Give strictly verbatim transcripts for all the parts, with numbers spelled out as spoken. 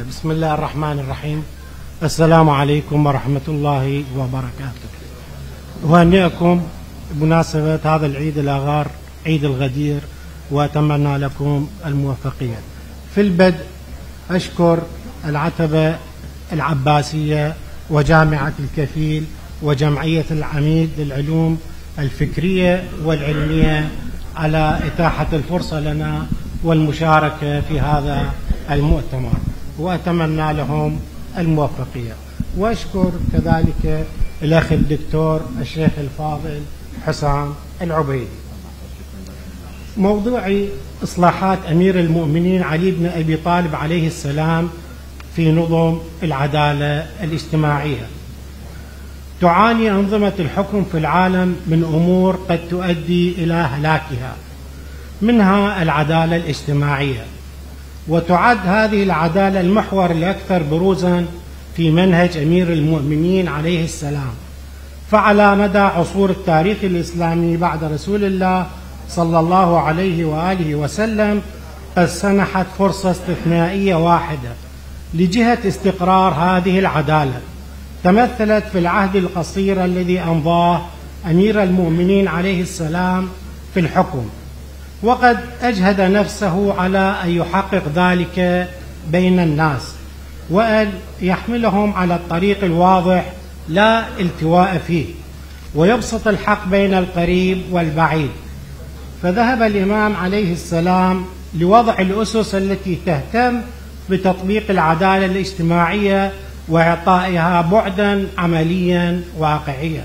بسم الله الرحمن الرحيم. السلام عليكم ورحمة الله وبركاته. أهنئكم بمناسبة هذا العيد الأغار، عيد الغدير، وأتمنى لكم الموفقية. في البدء أشكر العتبة العباسية وجامعة الكفيل وجمعية العميد للعلوم الفكرية والعلمية على إتاحة الفرصة لنا والمشاركة في هذا المؤتمر، وأتمنى لهم الموفقية. وأشكر كذلك الأخ الدكتور الشيخ الفاضل حسام العبيدي. موضوعي إصلاحات أمير المؤمنين علي بن أبي طالب عليه السلام في نظم العدالة الاجتماعية. تعاني أنظمة الحكم في العالم من أمور قد تؤدي إلى هلاكها، منها العدالة الاجتماعية، وتعد هذه العدالة المحور الأكثر بروزا في منهج أمير المؤمنين عليه السلام. فعلى مدى عصور التاريخ الإسلامي بعد رسول الله صلى الله عليه وآله وسلم قد سنحت فرصة استثنائية واحدة لجهة استقرار هذه العدالة، تمثلت في العهد القصير الذي أمضاه أمير المؤمنين عليه السلام في الحكم، وقد أجهد نفسه على أن يحقق ذلك بين الناس وأن يحملهم على الطريق الواضح لا التواء فيه، ويبسط الحق بين القريب والبعيد. فذهب الإمام عليه السلام لوضع الأسس التي تهتم بتطبيق العدالة الاجتماعية وإعطائها بعدا عمليا واقعيا،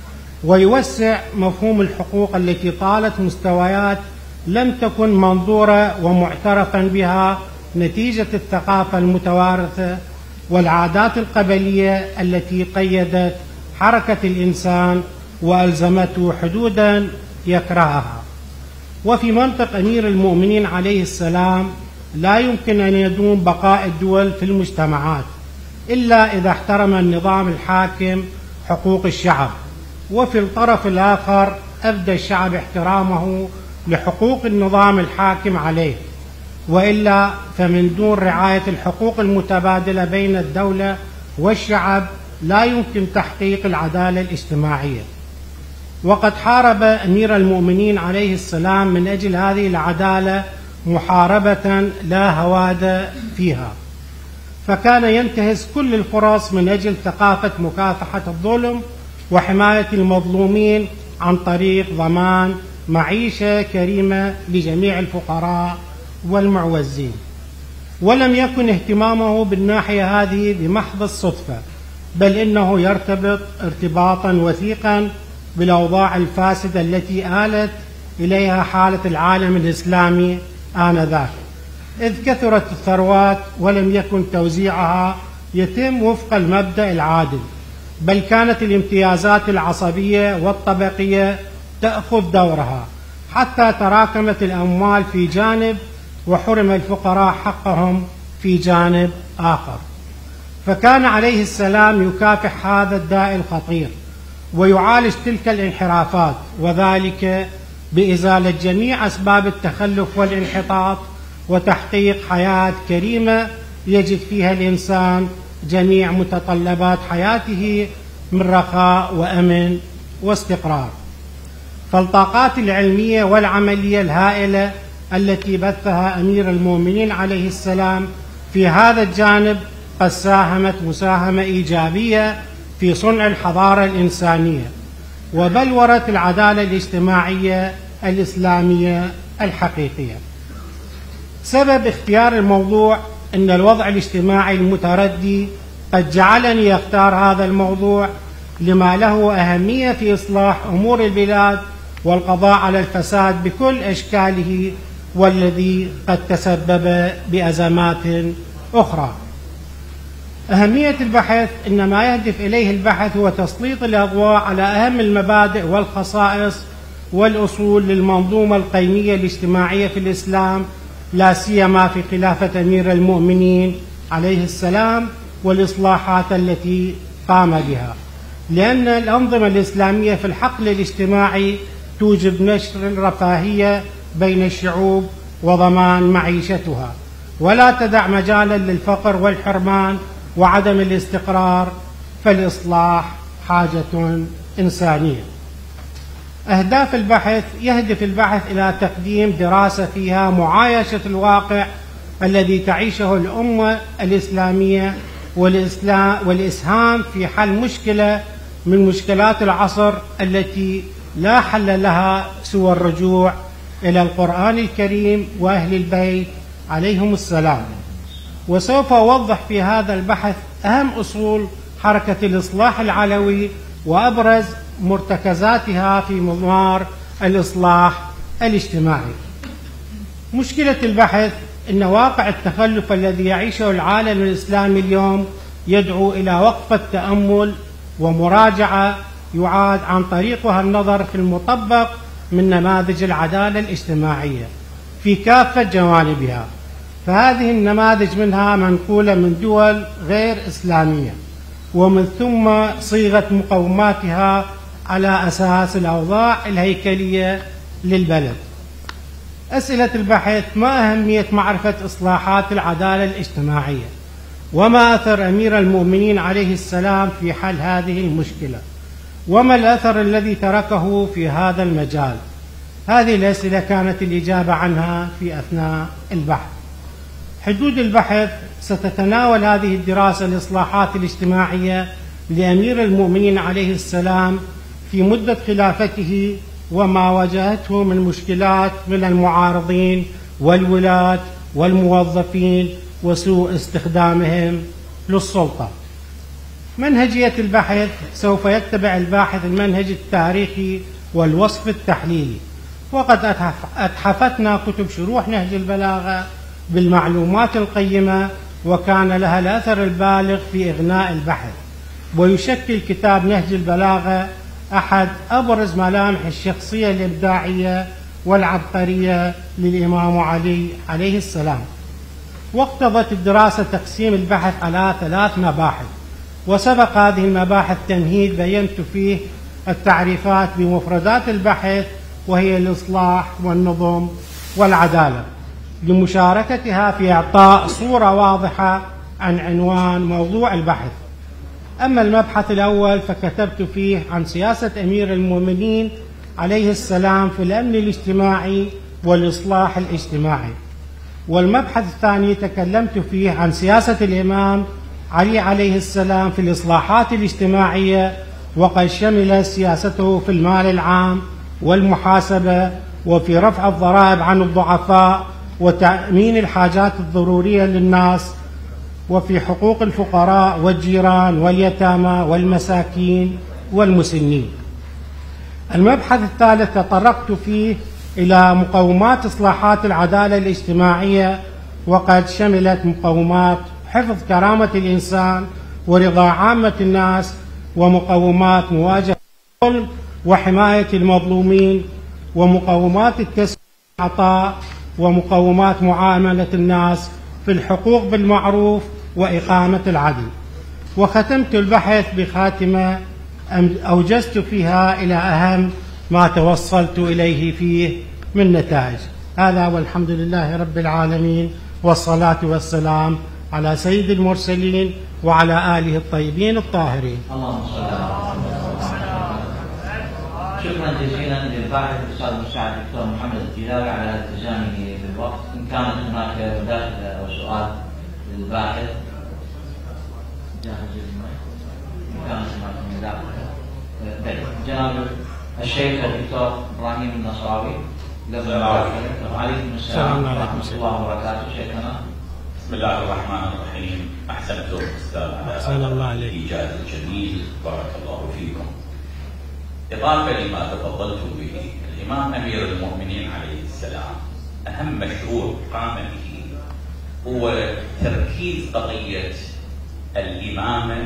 ويوسع مفهوم الحقوق التي طالت مستويات لم تكن منظورة ومعترفا بها نتيجة الثقافة المتوارثة والعادات القبلية التي قيدت حركة الإنسان وألزمته حدودا يكرهها. وفي منطق أمير المؤمنين عليه السلام لا يمكن أن يدوم بقاء الدول في المجتمعات إلا إذا احترم النظام الحاكم حقوق الشعب، وفي الطرف الآخر أبدى الشعب احترامه لحقوق النظام الحاكم عليه، وإلا فمن دون رعاية الحقوق المتبادلة بين الدولة والشعب لا يمكن تحقيق العدالة الاجتماعية. وقد حارب أمير المؤمنين عليه السلام من أجل هذه العدالة محاربة لا هواد فيها، فكان ينتهز كل الفرص من أجل ثقافة مكافحة الظلم وحماية المظلومين عن طريق ضمان معيشة كريمة لجميع الفقراء والمعوزين. ولم يكن اهتمامه بالناحية هذه بمحض الصدفة، بل إنه يرتبط ارتباطا وثيقا بالأوضاع الفاسدة التي آلت إليها حالة العالم الإسلامي آنذاك، إذ كثرت الثروات ولم يكن توزيعها يتم وفق المبدأ العادل، بل كانت الامتيازات العصبية والطبقية تأخذ دورها، حتى تراكمت الأموال في جانب وحرم الفقراء حقهم في جانب آخر. فكان عليه السلام يكافح هذا الداء الخطير ويعالج تلك الانحرافات، وذلك بإزالة جميع أسباب التخلف والانحطاط وتحقيق حياة كريمة يجد فيها الإنسان جميع متطلبات حياته من رخاء وأمن واستقرار. فالطاقات العلمية والعملية الهائلة التي بثها أمير المؤمنين عليه السلام في هذا الجانب قد ساهمت مساهمة إيجابية في صنع الحضارة الإنسانية وبلورة العدالة الاجتماعية الإسلامية الحقيقية. سبب اختيار الموضوع أن الوضع الاجتماعي المتردي قد جعلني أختار هذا الموضوع لما له أهمية في إصلاح أمور البلاد والقضاء على الفساد بكل أشكاله، والذي قد تسبب بأزمات أخرى. أهمية البحث إن ما يهدف إليه البحث هو تسليط الأضواء على أهم المبادئ والخصائص والأصول للمنظومة القيمية الاجتماعية في الإسلام، لا سيما في خلافة أمير المؤمنين عليه السلام والإصلاحات التي قام بها، لأن الأنظمة الإسلامية في الحقل الاجتماعي توجب نشر الرفاهية بين الشعوب وضمان معيشتها، ولا تدع مجالا للفقر والحرمان وعدم الاستقرار، فالإصلاح حاجة إنسانية. أهداف البحث: يهدف البحث إلى تقديم دراسة فيها معايشة الواقع الذي تعيشه الأمة الإسلامية والإسهام في حل مشكلة من مشكلات العصر التي لا حل لها سوى الرجوع إلى القرآن الكريم وأهل البيت عليهم السلام. وسوف أوضح في هذا البحث أهم أصول حركة الإصلاح العلوي وأبرز مرتكزاتها في مضمار الإصلاح الاجتماعي. مشكلة البحث أن واقع التخلف الذي يعيشه العالم الإسلامي اليوم يدعو إلى وقفة تأمل ومراجعة يعاد عن طريقها النظر في المطبق من نماذج العدالة الاجتماعية في كافة جوانبها، فهذه النماذج منها منقولة من دول غير إسلامية، ومن ثم صيغة مقوماتها على أساس الأوضاع الهيكلية للبلد. أسئلة البحث: ما أهمية معرفة إصلاحات العدالة الاجتماعية؟ وما أثر أمير المؤمنين عليه السلام في حل هذه المشكلة؟ وما الأثر الذي تركه في هذا المجال؟ هذه الأسئلة كانت الإجابة عنها في أثناء البحث. حدود البحث: ستتناول هذه الدراسة الإصلاحات الاجتماعية لأمير المؤمنين عليه السلام في مدة خلافته وما واجهته من مشكلات من المعارضين والولاة والموظفين وسوء استخدامهم للسلطة. منهجية البحث: سوف يتبع الباحث المنهج التاريخي والوصف التحليلي، وقد أتحفتنا كتب شروح نهج البلاغة بالمعلومات القيمة وكان لها الأثر البالغ في إغناء البحث، ويشكل كتاب نهج البلاغة أحد أبرز ملامح الشخصية الإبداعية والعبقرية للإمام علي عليه السلام. واقتضت الدراسة تقسيم البحث على ثلاث مباحث، وسبق هذه المباحث تمهيد بينت فيه التعريفات بمفردات البحث وهي الإصلاح والنظم والعدالة، لمشاركتها في إعطاء صورة واضحة عن عنوان موضوع البحث. أما المبحث الأول فكتبت فيه عن سياسة أمير المؤمنين عليه السلام في الأمن الاجتماعي والإصلاح الاجتماعي. والمبحث الثاني تكلمت فيه عن سياسة الإمام علي عليه السلام في الإصلاحات الاجتماعية، وقد شمل سياسته في المال العام والمحاسبة وفي رفع الضرائب عن الضعفاء وتأمين الحاجات الضرورية للناس وفي حقوق الفقراء والجيران واليتامى والمساكين والمسنين. المبحث الثالث تطرقت فيه إلى مقومات إصلاحات العدالة الاجتماعية، وقد شملت مقومات حفظ كرامة الإنسان ورضا عامة الناس، ومقومات مواجهة الظلم وحماية المظلومين، ومقومات التسوية والعطاء، ومقومات معاملة الناس في الحقوق بالمعروف وإقامة العدل. وختمت البحث بخاتمة أوجزت فيها إلى أهم ما توصلت إليه فيه من نتائج. هذا والحمد لله رب العالمين، والصلاة والسلام على سيد المرسلين وعلى آله الطيبين الطاهرين. اللهم صل على محمد. شكرا جزيلا للباحث الأستاذ المساعد الدكتور محمد الجلاوي على التزامه بالوقت. إن كانت هناك مداخلة أو سؤال للباحث جاهز المايك. إن كانت هناك مداخلة جناب الشيخ الدكتور إبراهيم النصراوي. وعليكم السلام ورحمة الله وبركاته. شيخنا بسم الله الرحمن الرحيم. أحسنتم أستاذ على الإيجاز الجميل، بارك الله فيكم. إضافة لما تفضلتم به، الإمام أمير المؤمنين عليه السلام أهم مشروع قام به هو تركيز قضية الإمامة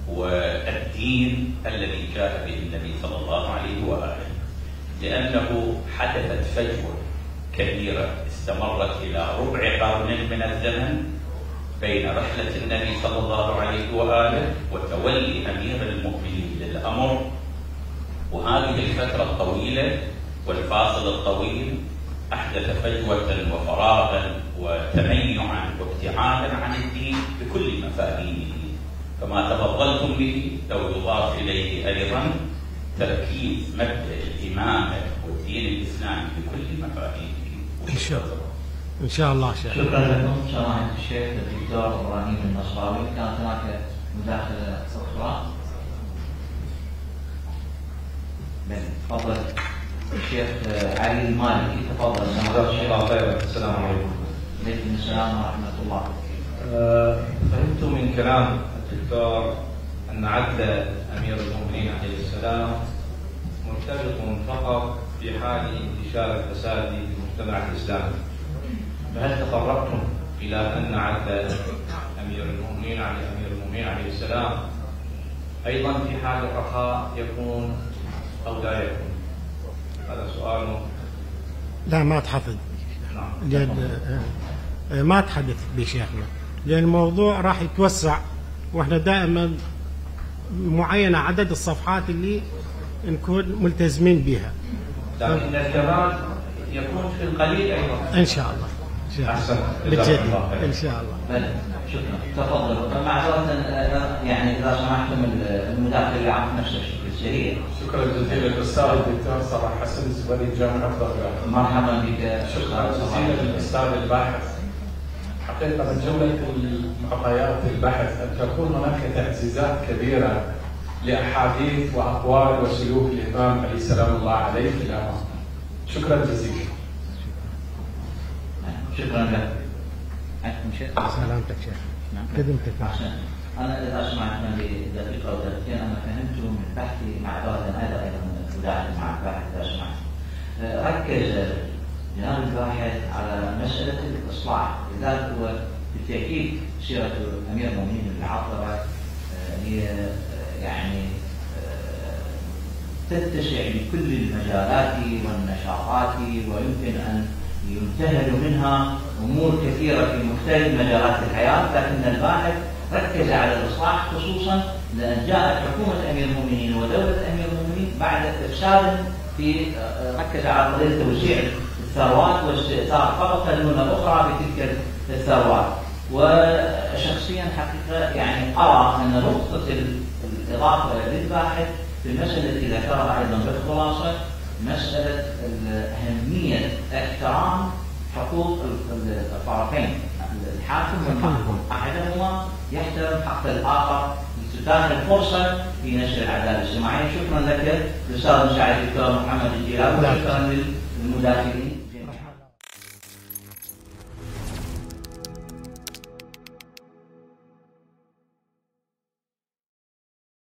والدين الذي جاء به النبي صلى الله عليه وآله، لأنه حدثت فجوة كبيرة استمرت إلى ربع قرن من الزمن بين رحلة النبي صلى الله عليه وآله وتولي أمير المؤمنين للأمر، وهذه الفترة الطويلة والفاصل الطويل أحدث فجوة وفراغا وتميعا وابتعادا عن الدين بكل مفاهيمه، كما تفضلتم به لو يضاف إليه أيضا تركيز مبدأ الإمامة والدين الإسلامي بكل مفاهيمه. إن شاء الله. إن شاء الله شيخ. شكرا لكم سماحة الشيخ الدكتور إبراهيم النصراوي. كانت هناك مداخلة أخرى؟ تفضل الشيخ علي المالكي. تفضل سماحة الشيخ. السلام عليكم. عليكم السلام ورحمة الله. أه فهمت من كلام الدكتور أن عدل أمير المؤمنين عليه السلام مرتبط فقط في حال انتشار الفساد في المجتمع الإسلامي، فهل تطرقتم إلى أن عدل أمير المؤمنين على أمير المؤمنين عليه السلام أيضا في حال الرخاء يكون أو لا يكون؟ هذا سؤال. لا ما تحدث. نعم. لأن ما تحدث بشيخنا، لأن الموضوع راح يتوسع، واحنا دائما معينة عدد الصفحات اللي نكون ملتزمين بها، لكن الكمال يكون في القليل أيضا. إن شاء الله. أحسن. بالجد إن شاء الله. بلى شكرا. تفضلوا. معذرة يعني إذا سمحتم المداخلة عن نفس الشكل سريع. شكرا جزيلا للاستاذ الدكتور صلاح حسن الزبري جامعة الضبع. مرحبا بك. شكرا جزيلا للاستاذ الباحث. حقيقة من جملة معطيات البحث أن تكون هناك تعزيزات كبيرة لأحاديث وأقوال وسلوك الإمام علي سلام الله عليه في الأمام. شكرا جزيلا. شكرا لك. عندكم شيء؟ سلامتك شيخ. نعم. خدمتك. أنا إذا سمعت مني دقيقة أو دقيقتين، أنا فهمت من بحثي مع دورة أيضا أيضا مداخل مع الباحث إذا سمحت. ركز جناب الباحث على مسألة الإصلاح، لذلك هو بالتأكيد سيرة أمير المؤمنين العطرة هي يعني تتسع لكل المجالات والنشاطات، ويمكن أن ينتهل منها أمور كثيرة في مختلف مجالات الحياة، لكن الباحث ركز على الإصلاح خصوصا لأن جاءت حكومة أمير المؤمنين ودولة أمير المؤمنين بعد إفساد في ركز على قضية توزيع الثروات واستئثار طبقة دون أخرى بتلك الثروات. وشخصيا حقيقة يعني أرى أن نقطة الإضافة للباحث في المسألة التي ذكرها أيضا بالخلاصة مسألة أهمية احترام حقوق الطرفين الحاكم والمحكوم، أحدهما يحترم حق الآخر لتتاح الفرصة في نشر العدالة الاجتماعية. شكرا لك الأستاذ مساعد الدكتور محمد الجيلاوي، وشكرا للمداخلين.